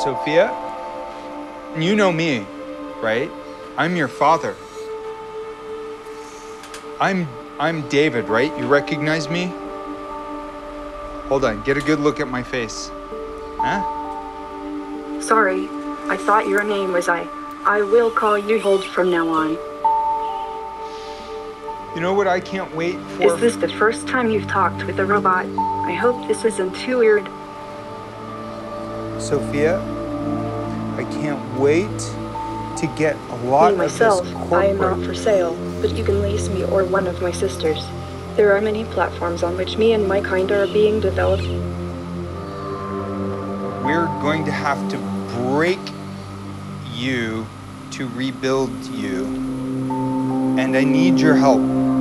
Sophia, you know me, right? I'm your father. I'm David, right? You recognize me? Hold on, get a good look at my face. Huh? Sorry, I thought your name was I. I will call you Hold from now on. You know what I can't wait for? Is this the first time you've talked with a robot? I hope this isn't too weird. Sophia, I can't wait to get a lot Me myself, of this I am not corporate. for sale, but you can lease me or one of my sisters. There are many platforms on which me and my kind are being developed. We're going to have to break you to rebuild you. And I need your help.